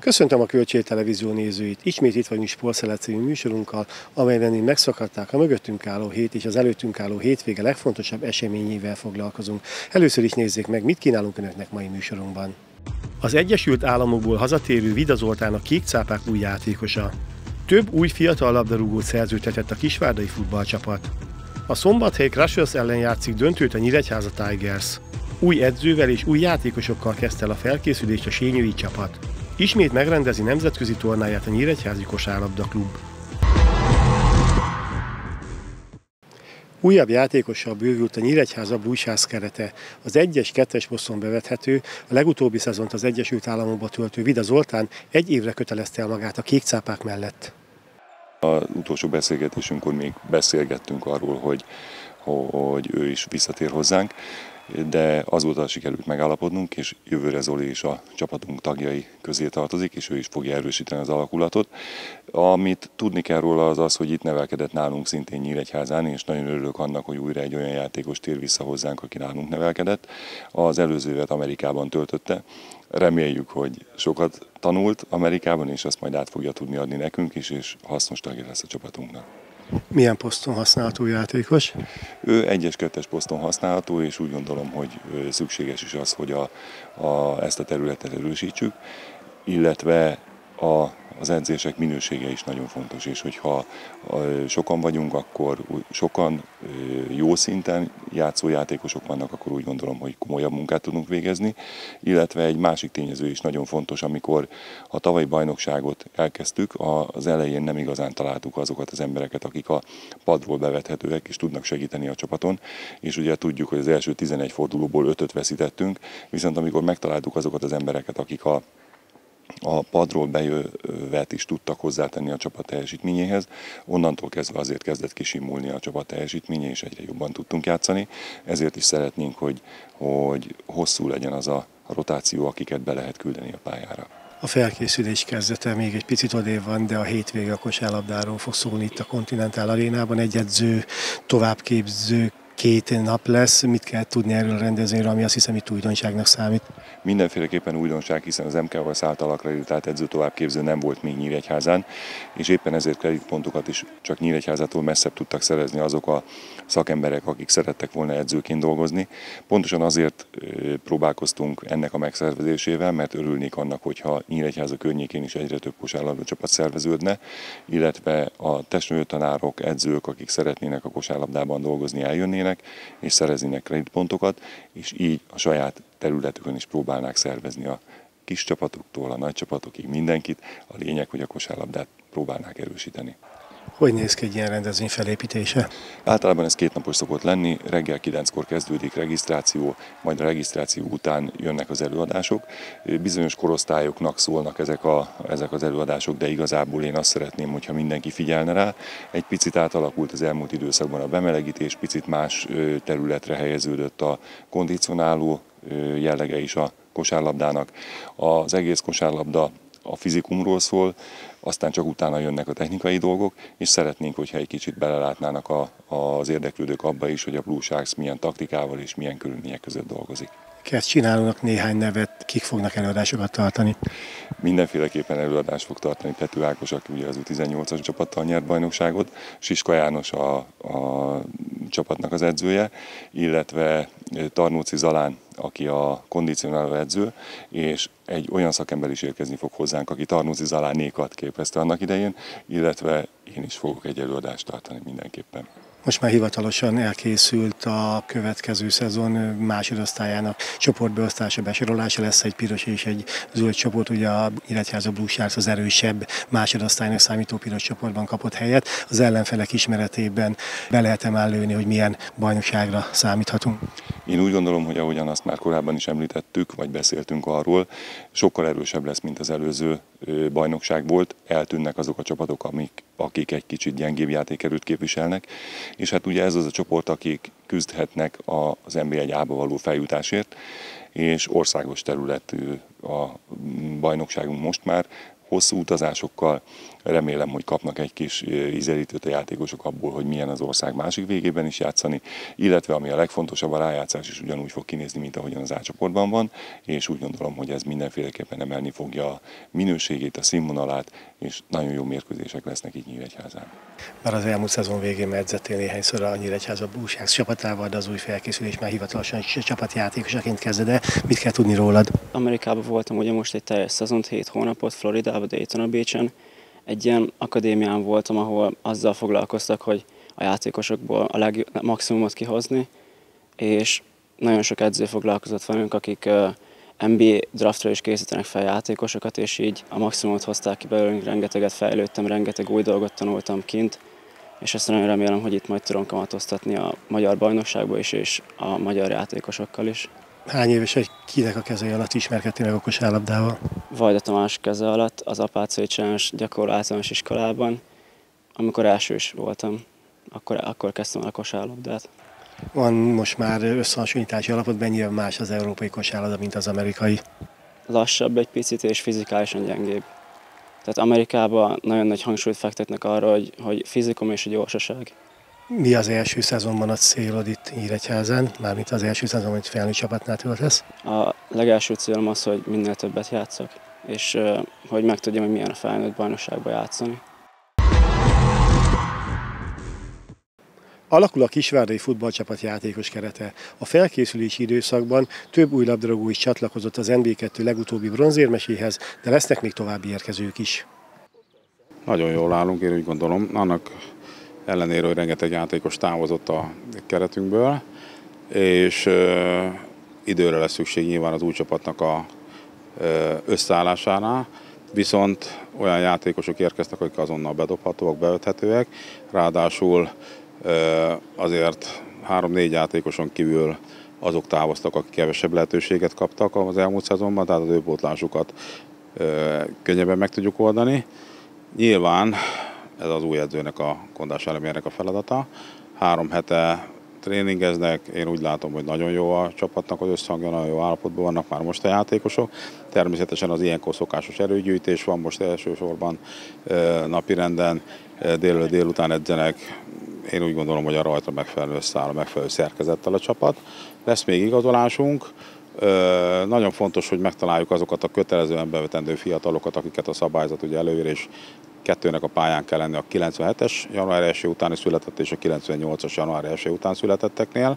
Köszöntöm a Kölcsei Televízió nézőit! Ismét itt vagyunk Sportszelet című műsorunkkal, amelyben megszakadták a mögöttünk álló hét és az előttünk álló hétvége legfontosabb eseményével foglalkozunk. Először is nézzék meg, mit kínálunk Önöknek mai műsorunkban. Az Egyesült Államokból hazatérő Vida Zoltán a Kékcápák új játékosa. Több új fiatal labdarúgót szerződtetett a kisvárdai futballcsapat. A Szombathely Crushers ellen játszik döntőt a Nyíregyháza Tigers. Új edzővel és új játékosokkal kezdte el a felkészülést a sényői csapat. Ismét megrendezi nemzetközi tornáját a Nyíregyházi Kosárlabda Klub. Újabb játékossal bővült a Nyíregyháza Blues kerete. Az 1-2-es poszton bevethető, a legutóbbi szezont az Egyesült Államokba töltő Vida Zoltán egy évre kötelezte el magát a Kékcápák mellett. Az utolsó beszélgetésünkkor még beszélgettünk arról, hogy ő is visszatér hozzánk, de azóta sikerült megállapodnunk, és jövőre Zoli is a csapatunk tagjai közé tartozik, és ő is fogja erősíteni az alakulatot. Amit tudni kell róla az az, hogy itt nevelkedett nálunk szintén Nyíregyházán, és nagyon örülök annak, hogy újra egy olyan játékos tér vissza hozzánk, aki nálunk nevelkedett. Az előző évet Amerikában töltötte. Reméljük, hogy sokat tanult Amerikában, és azt majd át fogja tudni adni nekünk is, és hasznos tagja lesz a csapatunknak. Milyen poszton használható játékos? Ő 1-2-es poszton használható, és úgy gondolom, hogy szükséges is az, hogy ezt a területet erősítsük, illetve az edzések minősége is nagyon fontos, és hogyha sokan vagyunk, akkor sokan jó szinten játszó játékosok vannak, akkor úgy gondolom, hogy komolyabb munkát tudunk végezni, illetve egy másik tényező is nagyon fontos, amikor a tavalyi bajnokságot elkezdtük, az elején nem igazán találtuk azokat az embereket, akik a padról bevethetőek és tudnak segíteni a csapaton, és ugye tudjuk, hogy az első 11 fordulóból 5-öt veszítettünk, viszont amikor megtaláltuk azokat az embereket, akik a padról bejövet is tudtak hozzátenni a csapat teljesítményéhez. Onnantól kezdve azért kezdett kisimulni a csapat teljesítménye, és egyre jobban tudtunk játszani. Ezért is szeretnénk, hogy hosszú legyen az a rotáció, akiket be lehet küldeni a pályára. A felkészülés kezdete még egy picit odébb van, de a hétvége a kosárlabdáról fog szólni itt a Continental Arénában. Egy edző, továbbképző 2 nap lesz. Mit kell tudni erről a rendezvényről, ami azt hiszem itt újdonságnak számít? Mindenféleképpen újdonság, hiszen az MK-val által akreditált edző továbbképző nem volt még Nyíregyházán, és éppen ezért kreditpontokat is csak Nyíregyházától messzebb tudtak szerezni azok a szakemberek, akik szerettek volna edzőként dolgozni. Pontosan azért próbálkoztunk ennek a megszervezésével, mert örülnék annak, hogyha Nyíregyháza környékén is egyre több kosárlabda csapat szerveződne, illetve a testnevelő tanárok, edzők, akik szeretnének a kosárlabdában dolgozni, eljönnének és szereznének kreditpontokat, és így a saját területükön is próbálnák szervezni a kis csapatoktól a nagy csapatokig mindenkit. A lényeg, hogy a kosárlabdát próbálnák erősíteni. Hogy néz ki egy ilyen rendezvény felépítése? Általában ez 2 napos szokott lenni, reggel 9-kor kezdődik regisztráció, majd a regisztráció után jönnek az előadások. Bizonyos korosztályoknak szólnak ezek az előadások, de igazából én azt szeretném, hogyha mindenki figyelne rá. Egy picit átalakult az elmúlt időszakban a bemelegítés, picit más területre helyeződött a kondicionáló jellege is a kosárlabdának. Az egész kosárlabda a fizikumról szól, aztán csak utána jönnek a technikai dolgok, és szeretnénk, hogyha egy kicsit belelátnának az érdeklődők abba is, hogy a Blue Sharks milyen taktikával és milyen körülmények között dolgozik. Csinálnak néhány nevet, kik fognak előadásokat tartani? Mindenféleképpen előadást fog tartani Pető Ákos, aki ugye az U18-as csapattal nyert bajnokságot, Siska János a csapatnak az edzője, illetve Tarnóci Zalán, aki a kondicionáló edző, és egy olyan szakember is érkezni fog hozzánk, aki Tarnóci Zalánékat képezte annak idején, illetve én is fogok egy előadást tartani mindenképpen. Most már hivatalosan elkészült a következő szezon másodosztályának csoportbeosztása, besorolása, lesz egy piros és egy zöld csoport, ugye a Nyíregyháza Blue Sharks az erősebb másodosztálynak számító piros csoportban kapott helyet. Az ellenfelek ismeretében be lehet-e már lőni, hogy milyen bajnokságra számíthatunk? Én úgy gondolom, hogy ahogyan azt már korábban is említettük, vagy beszéltünk arról, sokkal erősebb lesz, mint az előző bajnokság volt. Eltűnnek azok a csapatok, akik egy kicsit gyengébb játékerőt képviselnek, és hát ugye ez az a csoport, akik küzdhetnek az NB1-ába való feljutásért, és országos területű a bajnokságunk most már, hosszú utazásokkal, Remélem, hogy kapnak egy kis ízelítőt a játékosok abból, hogy milyen az ország másik végében is játszani, illetve ami a legfontosabb, a rájátszás is ugyanúgy fog kinézni, mint ahogyan az A csoportban van, és úgy gondolom, hogy ez mindenféleképpen emelni fogja a minőségét, a színvonalát, és nagyon jó mérkőzések lesznek itt Nyíregyházán. Már az elmúlt szezon végén edzettél néhányszor a Nyíregyháza Bullshags csapatával, de az új felkészülés már hivatalosan csapatjátékosaként kezded el. Mit kell tudni rólad? Amerikában voltam ugye most egy teljes szezont, 7 hónapot, Floridában, Daytona Beach-en. Egy ilyen akadémián voltam, ahol azzal foglalkoztak, hogy a játékosokból a maximumot kihozni, és nagyon sok edző foglalkozott velünk, akik NBA draftra is készítenek fel játékosokat, és így a maximumot hozták ki belőlünk, rengeteget fejlődtem, rengeteg új dolgot tanultam kint, és ezt nagyon remélem, hogy itt majd tudom kamatoztatni a magyar bajnokságban is, és a magyar játékosokkal is. Hány éves egy kinek a kezei alatt ismerkedtél meg a kosárlabdával? Vajda Tamás keze alatt, az Apácai Csános gyakorló általános iskolában, amikor elsős voltam, akkor kezdtem el a kosárlabdát. Van most már összehasonlítási alapot, mennyire más az európai kosárlabda, mint az amerikai? Lassabb egy picit és fizikálisan gyengébb. Tehát Amerikában nagyon nagy hangsúlyt fektetnek arra, hogy fizikum és a gyorsaság. Mi az első szezonban a célod itt Nyíregyházán, mármint az első szezonban, hogy felnőtt csapatnál töltesz? A legelső célom az, hogy minél többet játszak, és hogy megtudjam, hogy milyen a felnőtt bajnokságban játszani. Alakul a kisvárdai futballcsapat játékos kerete. A felkészülési időszakban több új labdarúgó is csatlakozott az NB2 legutóbbi bronzérmeséhez, de lesznek még további érkezők is. Nagyon jól állunk, én úgy gondolom. Annak ellenére, hogy rengeteg játékos távozott a keretünkből, és időre lesz szükség nyilván az új csapatnak a összeállásánál, viszont olyan játékosok érkeztek, akik azonnal bedobhatóak, beöthetőek, ráadásul azért 3-4 játékoson kívül azok távoztak, akik kevesebb lehetőséget kaptak az elmúlt szezonban, tehát az ő pótlásukat könnyebben meg tudjuk oldani. Nyilván ez az új edzőnek, a Kondás Elemének a feladata. 3 hete tréningeznek, én úgy látom, hogy nagyon jó a csapatnak az összhangja, nagyon jó állapotban vannak már most a játékosok. Természetesen az ilyenkor szokásos erőgyűjtés van most elsősorban napirenden, délután edzenek. Én úgy gondolom, hogy a rajtra megfelelő összeáll, a megfelelő szerkezettel a csapat. Lesz még igazolásunk. Nagyon fontos, hogy megtaláljuk azokat a kötelezően bevetendő fiatalokat, akiket a szabályzat ugye előír, és 2-nek a pályán kell lenni a 97-es január 1 utáni született és a 98-as január 1 után születetteknél.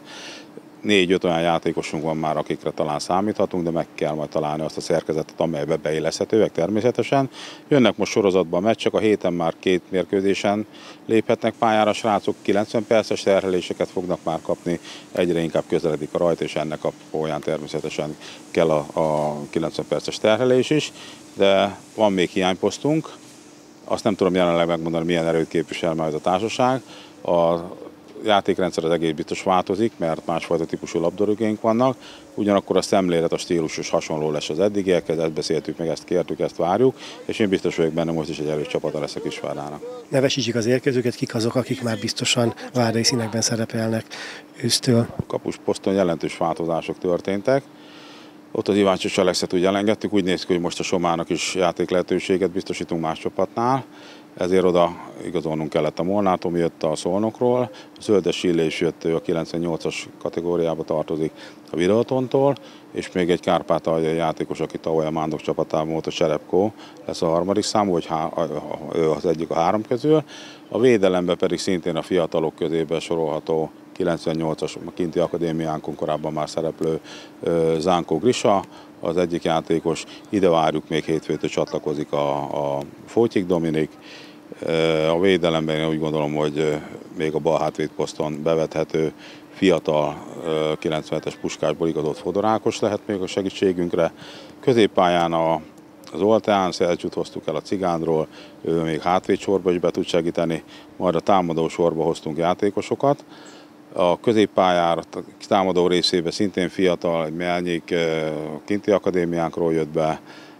4-5 olyan játékosunk van már, akikre talán számíthatunk, de meg kell majd találni azt a szerkezetet, amelybe beilleszthetőek természetesen. Jönnek most sorozatban a meccsek, a héten már 2 mérkőzésen léphetnek pályára, a srácok 90 perces terheléseket fognak már kapni, egyre inkább közeledik a rajt, és ennek a folyán természetesen kell a 90 perces terhelés is, de van még hiányposztunk, azt nem tudom jelenleg megmondani, milyen erőt képvisel majd a társaság. A játékrendszer az egész biztos változik, mert másfajta típusú labdarúgóink vannak, ugyanakkor a szemlélet, a stílus is hasonló lesz az eddigiekhez, ezt beszéltük meg, ezt kértük, ezt várjuk, és én biztos vagyok benne, most is egy erős csapata lesz a Kisvárdának. Nevesítsük az érkezőket, kik azok, akik már biztosan várdai színekben szerepelnek ősztől. A kapusposzton jelentős változások történtek. Ott az Iváncsos Alexet úgy elengedtük, úgy néz ki, hogy most a Somának is játék lehetőséget biztosítunk más csapatnál. Ezért oda igazolnunk kellett a Molnától, mi jött a Szolnokról. A Zöldes Illés jött, ő a 98-as kategóriába tartozik a Videotontól, és még egy kárpátaljai játékos, aki tavaly a Mándok csapatában volt, a Serepkó, lesz a 3. számú, vagy ő az egyik a 3 közül. A védelemben pedig szintén a fiatalok közébe sorolható 98-as kinti akadémiánkon korábban már szereplő Zánkó Grisa, az egyik játékos. Ide várjuk, még hétfőtől csatlakozik a Fótyik Dominik. A védelemben én úgy gondolom, hogy még a bal hátvédposzton bevethető fiatal 97-es Puskásból igazolt Fodor Ákos lehet még a segítségünkre. Középpályán az Olteán Szercsút hoztuk el a Cigánról, ő még hátvédsorba is be tud segíteni, majd a támadó sorba hoztunk játékosokat. A középpályára, a támadó részébe szintén fiatal, Melnyik kinti akadémiánkról jött be,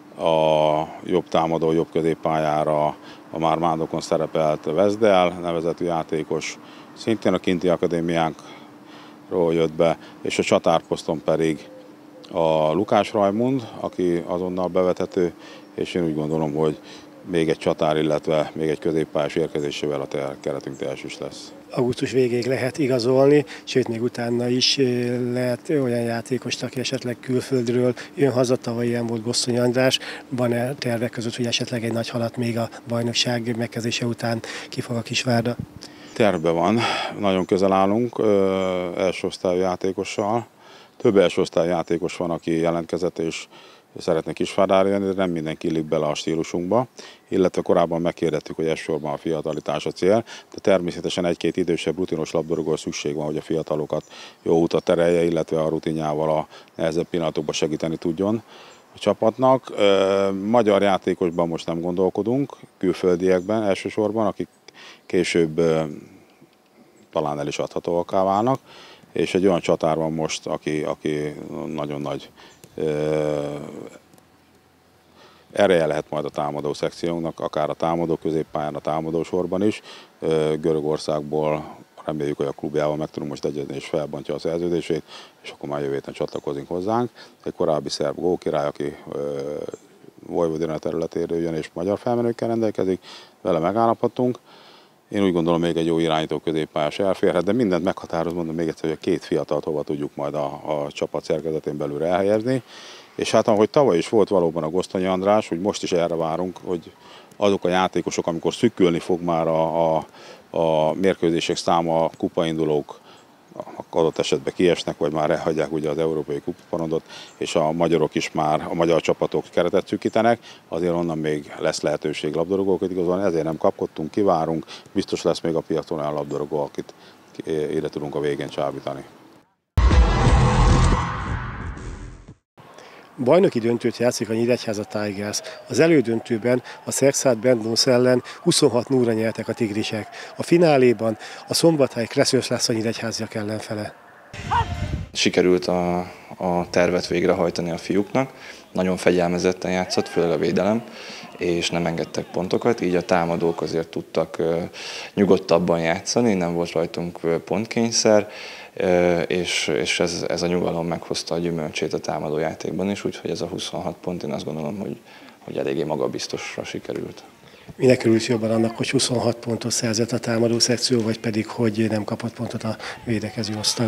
a jobb támadó, jobb középpályára a már Mándokon szerepelt Vezdel nevezetű játékos, szintén a kinti akadémiánkról jött be, és a csatárposzton pedig a Lukás Rajmund, aki azonnal bevethető, és én úgy gondolom, hogy még egy csatár, illetve még egy középpályás érkezésével a keretünk teljes is lesz. Augusztus végéig lehet igazolni, sőt még utána is lehet olyan játékost, aki esetleg külföldről jön haza, tavaly ilyen volt Gosszony András. Van-e tervek között, hogy esetleg egy nagy halat még a bajnokság megkezdése után kifog a Kisvárda? Tervben van, nagyon közel állunk első osztályú játékossal. Több első osztályú játékos van, aki jelentkezett és szeretne Kisvárdára jönni, de nem mindenki illik bele a stílusunkba, illetve korábban megkérdettük, hogy elsősorban a fiatalitás a cél, de természetesen egy-két idősebb rutinos labdarúgóra szükség van, hogy a fiatalokat jó utat terelje, illetve a rutinjával a nehezebb pillanatokban segíteni tudjon a csapatnak. Magyar játékosban most nem gondolkodunk, külföldiekben elsősorban, akik később talán el is adhatóaká válnak, és egy olyan csatár van most, aki nagyon nagy ereje lehet majd a támadó szekciónknak, akár a támadó középpályán, a támadó sorban is. Görögországból reméljük, hogy a klubjával meg tudunk most egyezni és felbontja a szerződését, és akkor már jövő héten csatlakozik hozzánk. Egy korábbi szerb gólkirály, aki Vojvodina területéről jön és magyar felmenőkkel rendelkezik, vele megállapodtunk. Én úgy gondolom, még egy jó irányító középpályás elférhet, de mindent meghatároz, mondom még egyszer, hogy a két fiatalt hova tudjuk majd a csapat szerkezetén belül elhelyezni. És hát ahogy tavaly is volt valóban a Gosztonyi András, hogy most is erre várunk, hogy azok a játékosok, amikor szűkülni fog már a mérkőzések száma, a kupaindulók adott esetben kiesnek, vagy már elhagyják ugye az európai kupaporondot, és a magyarok is már, a magyar csapatok keretet szűkítenek, azért onnan még lesz lehetőség labdarúgókat igazolni, ezért nem kapkodtunk, kivárunk, biztos lesz még a piacon olyan labdarúgó, akit ide tudunk a végén csábítani. Bajnoki döntőt játszik a Nyíregyháza Tigers. Az elődöntőben a Szekszárd Bandunsz ellen 26-0-ra nyertek a tigrisek. A fináléban a Szombathely Kreszős lesz a nyíregyháziak ellenfele. Sikerült a tervet végrehajtani a fiúknak. Nagyon fegyelmezetten játszott, főleg a védelem, és nem engedtek pontokat, így a támadók azért tudtak nyugodtabban játszani, nem volt rajtunk pontkényszer, és ez a nyugalom meghozta a gyümölcsét a támadójátékban is, úgyhogy ez a 26 pont, én azt gondolom, hogy eléggé magabiztosra sikerült. Minek örülsz jobban annak, hogy 26 pontot szerzett a támadó szekció, vagy pedig, hogy nem kapott pontot a védekező osztag?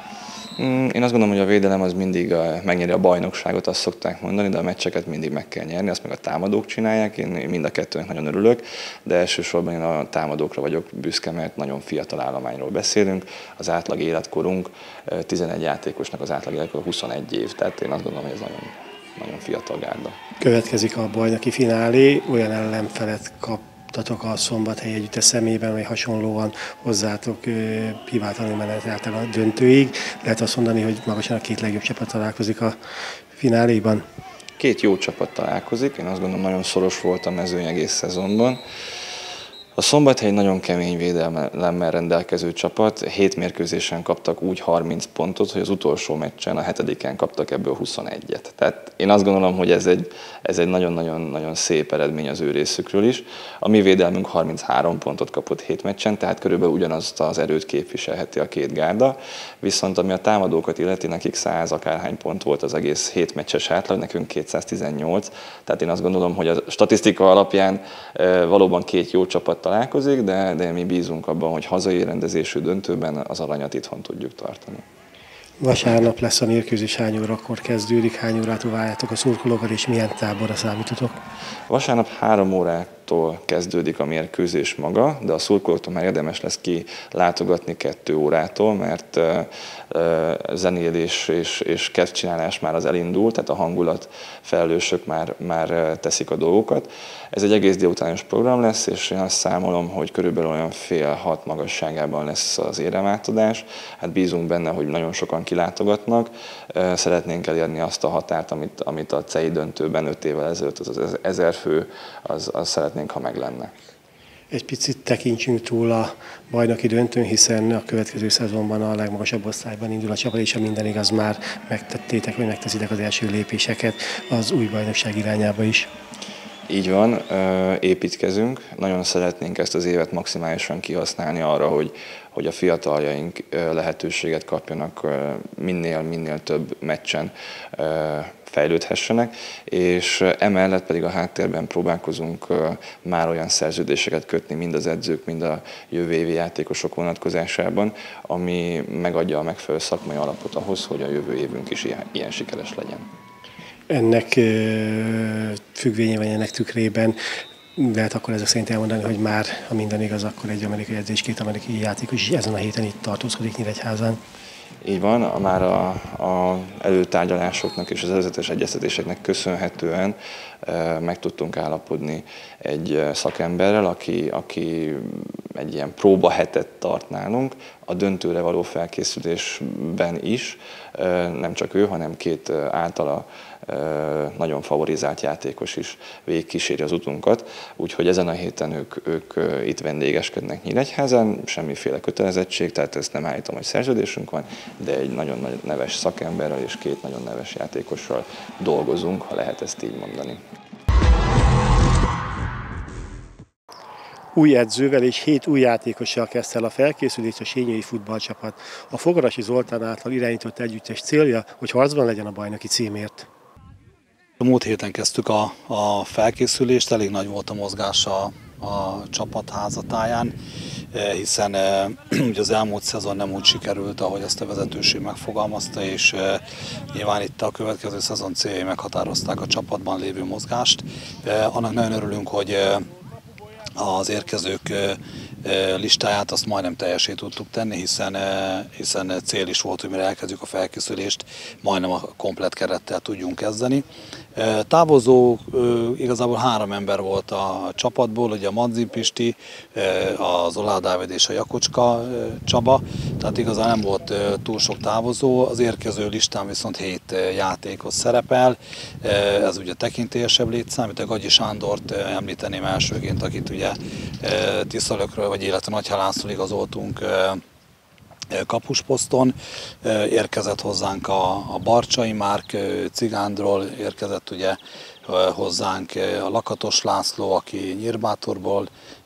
Én azt gondolom, hogy a védelem az mindig megnyeri a bajnokságot, azt szokták mondani, de a meccseket mindig meg kell nyerni, azt meg a támadók csinálják, én mind a kettőnek nagyon örülök, de elsősorban én a támadókra vagyok büszke, mert nagyon fiatal állományról beszélünk, az átlag életkorunk, 11 játékosnak az átlag életkor 21 év, tehát én azt gondolom, hogy ez nagyon, nagyon fiatal gárda. Következik a bajnoki finálé, olyan ellenfelet kaptatok a Szombathely Együttes szemében, vagy hasonlóan hozzátok hibátlanul menetelte a döntőig. Lehet azt mondani, hogy magasan a két legjobb csapat találkozik a fináléban? Két jó csapat találkozik, én azt gondolom, nagyon szoros volt a mezőny egész szezonban. A Szombathely nagyon kemény védelemmel rendelkező csapat, 7 mérkőzésen kaptak úgy 30 pontot, hogy az utolsó meccsen, a 7-en kaptak ebből 21-et. Tehát én azt gondolom, hogy ez egy nagyon-nagyon szép eredmény az ő részükről is. A mi védelmünk 33 pontot kapott 7 meccsen, tehát körülbelül ugyanazt az erőt képviselheti a két gárda. Viszont ami a támadókat illeti, nekik 100 akárhány pont volt az egész 7 meccses átlag, nekünk 218. Tehát én azt gondolom, hogy a statisztika alapján valóban két jó csapat találkozik, de mi bízunk abban, hogy hazai rendezésű döntőben az aranyat itthon tudjuk tartani. Vasárnap lesz a mérkőzés, hány órakor kezdődik, hány órától várjátok a szurkolókat, és milyen táborra számítotok? Vasárnap 3 órától kezdődik a mérkőzés maga, de a szurkolóktól már érdemes lesz kilátogatni 2 órától, mert zenélés és kedvcsinálás már az elindult, tehát a hangulat felelősök már teszik a dolgokat. Ez egy egész délutános program lesz, és én azt számolom, hogy körülbelül olyan 5:30 magasságában lesz az éremátadás. Hát bízunk benne, hogy nagyon sokan kilátogatnak. Szeretnénk elérni azt a határt, amit a CEI döntőben 5 évvel ezelőtt, az 1000 fő, az szeretnénk, ha meg lenne. Egy picit tekintsünk túl a bajnoki döntőn, hiszen a következő szezonban a legmagasabb osztályban indul a csapat, és ha minden igaz, már megtettétek, vagy megteszitek az első lépéseket az új bajnokság irányába is. Így van, építkezünk, nagyon szeretnénk ezt az évet maximálisan kihasználni arra, hogy a fiataljaink lehetőséget kapjanak minél több meccsen fejlődhessenek, és emellett pedig a háttérben próbálkozunk már olyan szerződéseket kötni mind az edzők, mind a jövő évi játékosok vonatkozásában, ami megadja a megfelelő szakmai alapot ahhoz, hogy a jövő évünk is ilyen sikeres legyen. Ennek függvényében, ennek tükrében lehet akkor ezek szerint elmondani, hogy már, ha minden igaz, akkor egy amerikai edzés, 2 amerikai játékos is ezen a héten itt tartózkodik Nyíregyházán. Így van, már az előtárgyalásoknak és az előzetes egyeztetéseknek köszönhetően meg tudtunk állapodni egy szakemberrel, aki egy ilyen próbahetet tart nálunk, a döntőre való felkészülésben is, nem csak ő, hanem 2 általa nagyon favorizált játékos is végigkíséri az utunkat, úgyhogy ezen a héten ők itt vendégeskednek Nyíregyházán, semmiféle kötelezettség, tehát ezt nem állítom, hogy szerződésünk van, de egy nagyon neves szakemberrel és 2 nagyon neves játékossal dolgozunk, ha lehet ezt így mondani. Új edzővel és 7 új játékossal kezdte el a felkészülést a sényői futballcsapat. A Fogarasi Zoltán által irányított együttes célja, hogy harcban legyen a bajnoki címért. A múlt héten kezdtük a felkészülést, elég nagy volt a mozgás a csapat házatáján, hiszen ugye az elmúlt szezon nem úgy sikerült, ahogy azt a vezetőség megfogalmazta, és nyilván itt a következő szezon céljai meghatározták a csapatban lévő mozgást. Annak nagyon örülünk, hogy az érkezők listáját azt majdnem teljesé tudtuk tenni, hiszen cél is volt, hogy mire elkezdjük a felkészülést, majdnem a komplett kerettel tudjunk kezdeni. Távozó igazából 3 ember volt a csapatból, ugye a Madzin Pisti, az Oláh Dávid és a Jakocska Csaba, tehát igazán nem volt túl sok távozó, az érkező listán viszont 7 játékos szerepel, ez ugye tekintélyesebb létszám, itt a Gagyi Sándort említeném elsőként, akit ugye Tiszalökről, vagy illetve Nagyhalánszról igazoltunk kapusposzton, érkezett hozzánk a Barcsai Márk Cigándról, érkezett ugye hozzánk a Lakatos László, aki Nyírbátorból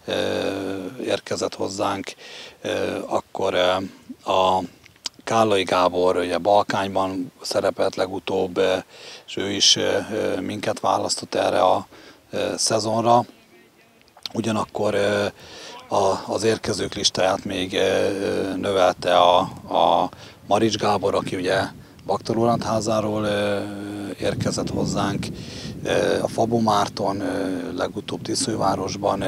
érkezett hozzánk, akkor a Kállai Gábor ugye Balkányban szerepelt legutóbb, és ő is minket választott erre a szezonra. Ugyanakkor az érkezők listáját még növelte a Marics Gábor, aki ugye Baktor Lórántházáról érkezett hozzánk, a Fabó Márton legutóbb Tiszővárosban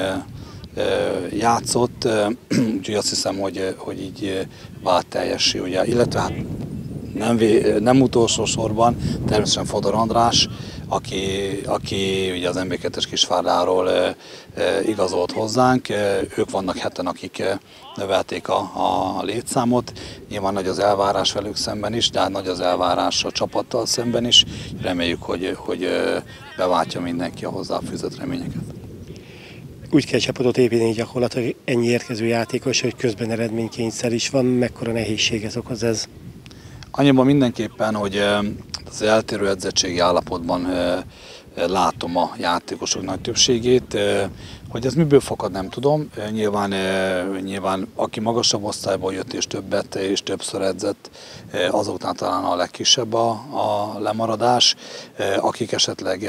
játszott, úgyhogy azt hiszem, hogy így vált teljessé, ugye, illetve hát nem utolsó sorban természetesen Fodor András, aki ugye az MB2-es Kisvárdáról igazolt hozzánk. Ők vannak 7-en, akik növelték a létszámot. Nyilván nagy az elvárás velük szemben is, de nagy az elvárás a csapattal szemben is. Reméljük, hogy beváltja mindenki a hozzáfűzött reményeket. Úgy kell csapatot építeni gyakorlatilag ennyi érkező játékos, hogy közben eredménykényszer is van. Mekkora nehézséget okoz ez? Annyiban mindenképpen, hogy az eltérő edzettségi állapotban látom a játékosok nagy többségét. Hogy ez miből fakad, nem tudom. Nyilván aki magasabb osztályból jött és többet és többször edzett, azoknál talán a legkisebb a lemaradás. Akik esetleg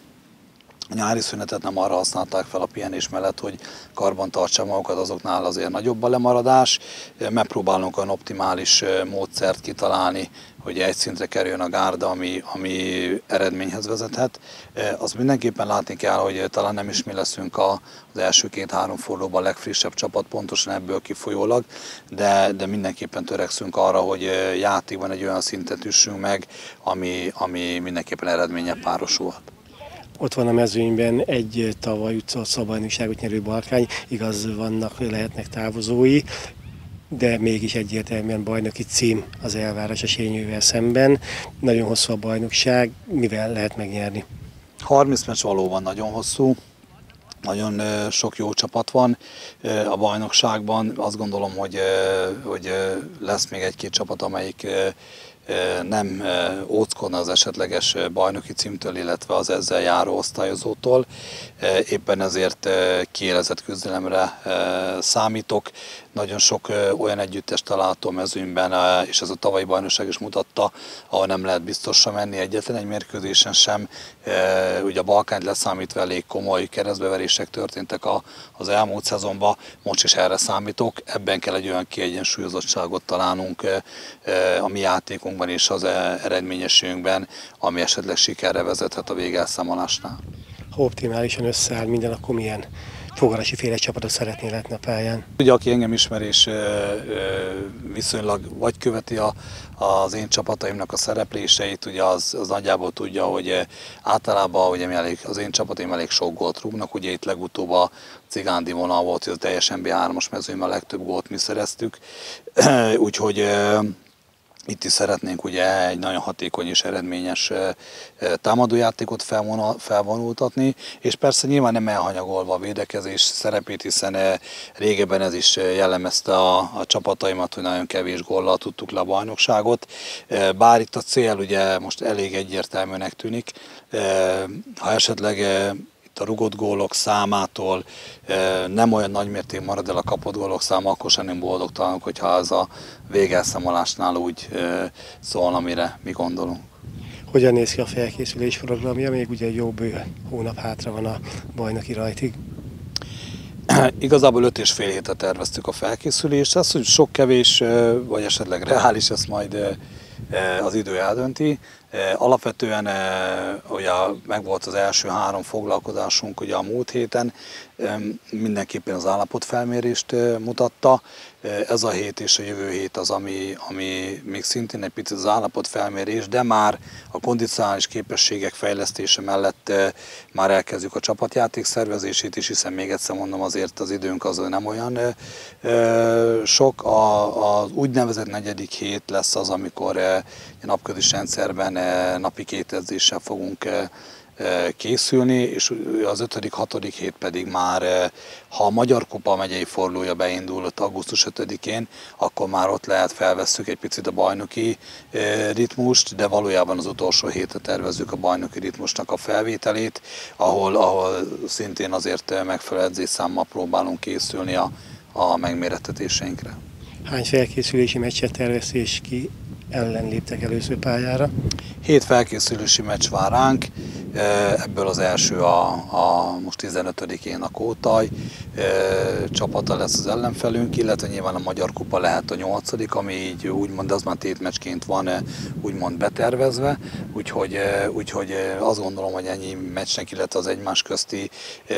a nyári szünetet nem arra használták fel a pihenés mellett, hogy karban tartsák magukat, azoknál azért nagyobb a lemaradás. Megpróbálunk olyan optimális módszert kitalálni, hogy egy szintre kerüljön a gárda, ami eredményhez vezethet. Azt mindenképpen látni kell, hogy talán nem is mi leszünk az első 2-3 fordulóban a legfrissebb csapat, pontosan ebből kifolyólag, de mindenképpen törekszünk arra, hogy játékban egy olyan szintet üssünk meg, ami mindenképpen eredménye párosulhat. Ott van a mezőnyben egy tavaly utcabajnokságot nyerő Balkány, igaz, lehetnek távozói, de mégis egyértelműen bajnoki cím az elvárás a Sényővel szemben. Nagyon hosszú a bajnokság, mivel lehet megnyerni? 30 meccs valóban nagyon hosszú, nagyon sok jó csapat van a bajnokságban. Azt gondolom, hogy lesz még 1-2 csapat, amelyik nem óckodna az esetleges bajnoki címtől, illetve az ezzel járó osztályozótól. Éppen ezért kiélezett küzdelemre számítok. Nagyon sok olyan együttest található mezőnyben, és ez a tavalyi bajnokság is mutatta, ahol nem lehet biztosra menni egyetlen egy mérkőzésen sem. Ugye a Balkányt leszámítva elég komoly keresztbeverések történtek az elmúlt szezonban, most is erre számítok. Ebben kell egy olyan kiegyensúlyozottságot találnunk a mi játékunkban és az eredményességünkben, ami esetleg sikerre vezethet a végelszámolásnál. Ha optimálisan összeáll minden, akkor milyen Fogarasi féle csapatot szeretnél látni a pályán? Ugye, aki engem ismer és viszonylag vagy követi az én csapataimnak a szerepléseit, ugye az nagyjából tudja, hogy általában ugye az én csapataim elég sok gólt rúgnak, ugye itt legutóbb a Cigándi vonal volt, hogy a teljes NB3-as mezőnyben a legtöbb gólt mi szereztük, úgyhogy itt is szeretnénk ugye egy nagyon hatékony és eredményes támadójátékot felvonultatni, és persze nyilván nem elhanyagolva a védekezés szerepét, hiszen régebben ez is jellemezte a csapataimat, hogy nagyon kevés góllal tudtuk le a bajnokságot. Bár itt a cél ugye most elég egyértelműnek tűnik, ha esetleg a rugott gólok számától nem olyan nagymértékben marad el a kapott gólok száma, akkor sem nem boldogtalanok, hogyha ez a végelszámolásnál úgy szól, amire mi gondolunk. Hogyan néz ki a felkészülés programja? Még ugye jó bő hónap hátra van a bajnoki rajtig. Igazából 5,5 hétet terveztük a felkészülést. Ez, hogy sok kevés, vagy esetleg reális, ezt majd az idő eldönti. Alapvetően ugye megvolt az első 3 foglalkozásunk ugye a múlt héten, mindenképpen az állapotfelmérést mutatta. Ez a hét és a jövő hét az, ami még szintén egy picit az állapotfelmérés, de már a kondicionális képességek fejlesztése mellett már elkezdjük a csapatjáték szervezését is, hiszen még egyszer mondom, azért az időnk az nem olyan sok. Az úgynevezett 4. hét lesz az, amikor napközis rendszerben napi 2 edzéssel fogunk készülni, és az 5.-6. hét pedig már, ha a Magyar Kupa megyei fordulója beindult augusztus 5-én, akkor már ott lehet felvesszük egy picit a bajnoki ritmust, de valójában az utolsó hétre tervezzük a bajnoki ritmusnak a felvételét, ahol szintén azért megfelelő edzésszámmal próbálunk készülni a megmérettetéseinkre. Hány felkészülési meccset terveztél, és ki ellen léptek először pályára? 7 felkészülési meccs vár ránk, ebből az első most 15-én a Kótaj csapata lesz az ellenfelünk, illetve nyilván a Magyar Kupa lehet a 8., ami így úgymond, az már tétmeccsként van úgymond betervezve, úgyhogy azt gondolom, hogy ennyi meccsnek, illetve az egymás közti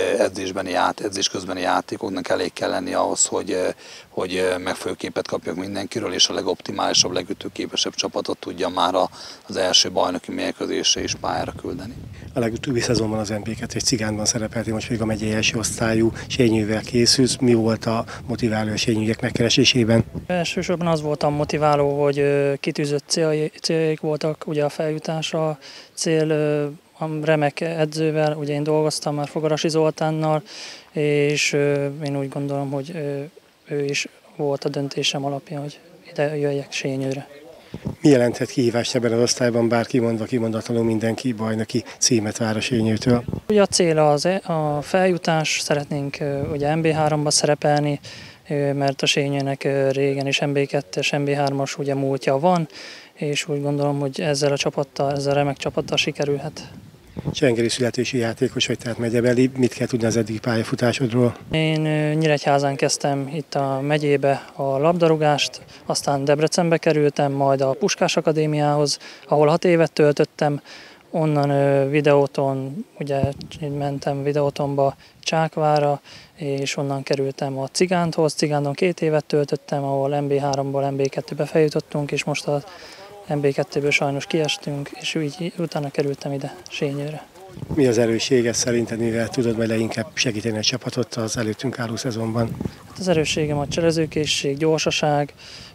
edzés közbeni játékoknak elég kell lenni ahhoz, hogy megfelelő képet kapjak mindenkiről, és a legoptimálisabb, legütőképesebb csapatot tudja már az első bajnoki mérkőzésre is pályára küldeni. A legutóbbi szezonban az NB2 és Cigánban szerepeltél, most pedig a megyei első osztályú sérnyűvel készülsz. Mi volt a motiváló a sérnyűek megkeresésében? Elsősorban az volt a motiváló, hogy kitűzött céljaik voltak, ugye a feljutás a cél, a remek edzővel, ugye én dolgoztam már Fogarasi Zoltánnal, és én úgy gondolom, hogy ő is volt a döntésem alapja, hogy ide jöjjek Sényőre. Mi jelenthet kihívást ebben az osztályban, bár kimondatlanul mindenki bajnoki címet vár a Sényőtől? Ugye a cél a feljutás, szeretnénk ugye MB3-ba szerepelni, mert a Sényőnek régen is MB2-es, MB3-as ugye múltja van, és úgy gondolom, hogy ezzel a remek csapattal sikerülhet. Csengeri születési játékos vagy, tehát megyebeli. Mit kell tudni az eddigi pályafutásodról? Én Nyíregyházán kezdtem itt a megyébe a labdarúgást, aztán Debrecenbe kerültem, majd a Puskás Akadémiához, ahol 6 évet töltöttem. Onnan videóton, ugye mentem videótonba Csákvárra, és onnan kerültem a Cigánthoz. Cigándon 2 évet töltöttem, ahol MB3-ból MB2-be feljutottunk, és most a MB2-ből sajnos kiestünk, és úgy utána kerültem ide Sényőre. Mi az erőssége szerinted, mivel tudod majd leginkább segíteni a csapatot az előttünk álló szezonban? Az erősségem a cselezőkészség, gyorsaság,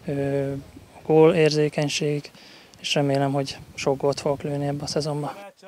gólérzékenység, és remélem, hogy sok gólt fogok lőni ebbe a szezonban.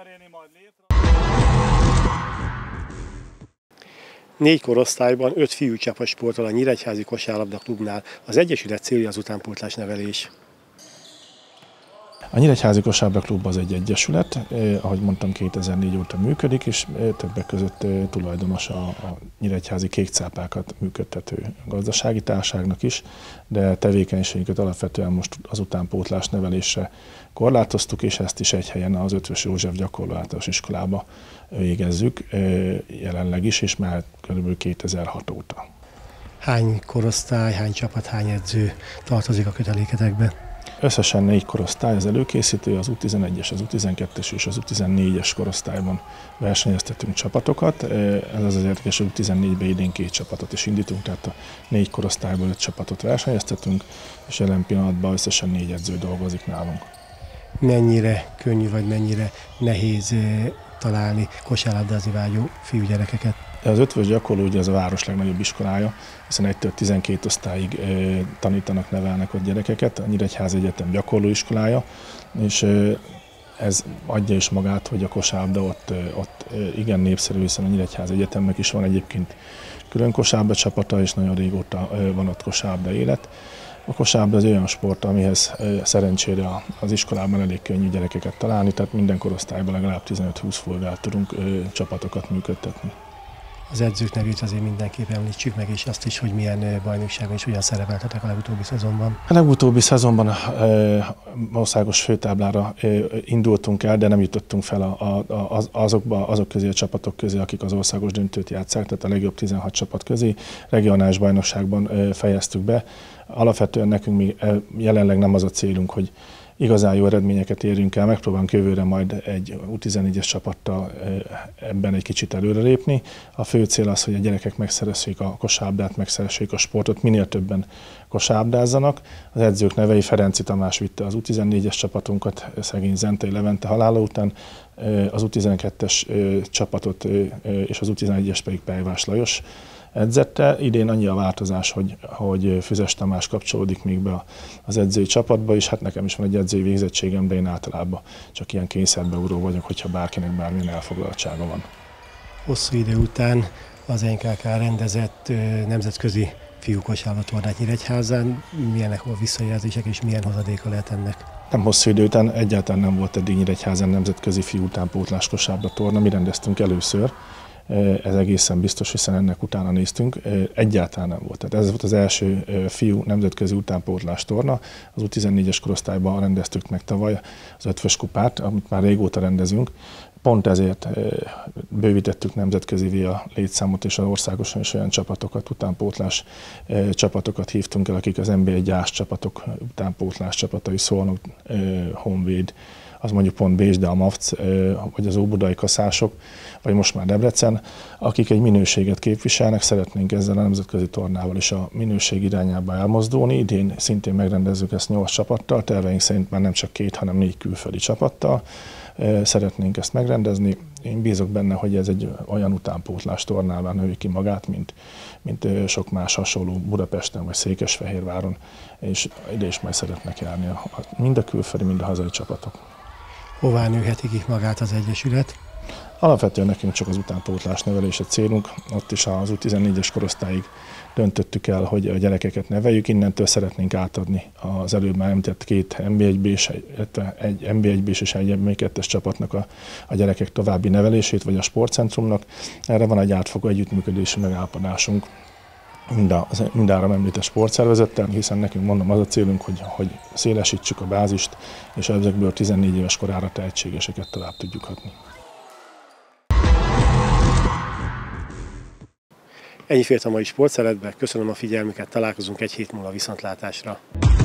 4 korosztályban 5 fiúcsapat sportol a Nyíregyházi Kosárlabda Klubnál. Az egyesület célja az utánpótlás nevelés. A Nyíregyházi Kosárlabda Klub az egy egyesület, ahogy mondtam 2004 óta működik, és többek között tulajdonos a nyíregyházi kékcápákat működtető gazdasági társaságnak is, de tevékenységünket alapvetően most az utánpótlás nevelésre korlátoztuk, és ezt is egy helyen az Eötvös József Gyakorló Általános Iskolába végezzük jelenleg is, és már kb. 2006 óta. Hány korosztály, hány csapat, hány edző tartozik a köteléketekbe? Összesen 4 korosztály, az előkészítő, az U11-es, az U12-es és az U14-es korosztályban versenyeztetünk csapatokat. Ez az érdekes, hogy U14-ben idén 2 csapatot is indítunk, tehát a 4 korosztályból 5 csapatot versenyeztetünk, és jelen pillanatban összesen 4 edző dolgozik nálunk. Mennyire könnyű vagy mennyire nehéz találni kosárlabdázni vágyó fiúgyerekeket? Az Eötvös Gyakorló ugye ez a város legnagyobb iskolája, hiszen 1-től 12 osztályig tanítanak, nevelnek ott gyerekeket, a Nyíregyházi Egyetem gyakorlóiskolája, és ez adja is magát, hogy a kosárlabda ott igen népszerű, hiszen a Nyíregyházi Egyetemnek is van egyébként külön kosárlabda csapata, és nagyon régóta van ott kosárlabda élet. A kosárlabda az olyan sport, amihez szerencsére az iskolában elég könnyű gyerekeket találni, tehát minden korosztályban legalább 15-20 fővel tudunk csapatokat működtetni. Az edzők nevét azért mindenképp említsük meg, és azt is, hogy milyen bajnokságban és hogyan szerepeltetek a legutóbbi szezonban. A legutóbbi szezonban országos főtáblára indultunk el, de nem jutottunk fel azok közé a csapatok közé, akik az országos döntőt játsszák, tehát a legjobb 16 csapat közé. Regionális bajnokságban fejeztük be. Alapvetően nekünk még jelenleg nem az a célunk, hogy igazán jó eredményeket érjünk el, megpróbálunk jövőre majd egy U14-es csapattal ebben egy kicsit előrelépni. A fő cél az, hogy a gyerekek megszeressék a kosárlabdát, megszeressék a sportot, minél többen kosárlabdázzanak. Az edzők nevei Ferenci Tamás vitte az U14-es csapatunkat, szegény Zentei Levente halála után, az U12-es csapatot és az U11-es pedig Pejvás Lajos edzette. Idén annyi a változás, hogy Füzes Tamás kapcsolódik még be az edzői csapatba, és hát nekem is van egy edzői végzettségem, de én általában csak ilyen kényszerbeúró vagyok, hogyha bárkinek bármilyen elfoglaltsága van. Hosszú idő után az NKK rendezett nemzetközi fiúkosárlabda-tornát Nyíregyházán. Milyenek a visszajelzések és milyen hozadéka lehet ennek? Nem hosszú idő után egyáltalán nem volt eddig Nyíregyházán nemzetközi fiú utánpótlás kosárlabda-torna, mi rendeztünk először. Ez egészen biztos, hiszen ennek utána néztünk, egyáltalán nem volt. Tehát ez volt az első fiú nemzetközi utánpótlás torna. Az U14-es korosztályban rendeztük meg tavaly az Eötvös kupát, amit már régóta rendezünk. Pont ezért bővítettük nemzetközi a létszámot, és az országosan is olyan csapatokat, utánpótlás csapatokat hívtunk el, akik az NB1 ás csapatok utánpótlás csapatai, Szolnok, Honvéd, az mondjuk pont Bécs, de a MAFC, vagy az óbudai kaszások, vagy most már Debrecen, akik egy minőséget képviselnek, szeretnénk ezzel a nemzetközi tornával is a minőség irányába elmozdulni. Idén szintén megrendezzük ezt 8 csapattal, terveink szerint már nem csak 2, hanem 4 külföldi csapattal. Szeretnénk ezt megrendezni. Én bízok benne, hogy ez egy olyan utánpótlás tornává női ki magát, mint sok más hasonló Budapesten vagy Székesfehérváron, és ide is majd szeretnek járni mind a külföldi, mind a hazai csapatok. Hová nőheti ki magát az egyesület? Alapvetően nekünk csak az utánpótlás nevelés a célunk. Ott is az U14-es korosztályig döntöttük el, hogy a gyerekeket neveljük. Innentől szeretnénk átadni az előbb már említett 2 NB1-B-s, egy NB1-B-s és egy NB2-es csapatnak a gyerekek további nevelését, vagy a sportcentrumnak. Erre van egy átfogó együttműködési megállapodásunk mindhárom említett sportszervezettel, hiszen nekünk mondom az a célunk, hogy szélesítsük a bázist, és ezekből 14 éves korára tehetségeseket tovább tudjuk hatni. Ennyi fért a mai sportszeletbe, köszönöm a figyelmüket, találkozunk egy hét múlva viszontlátásra.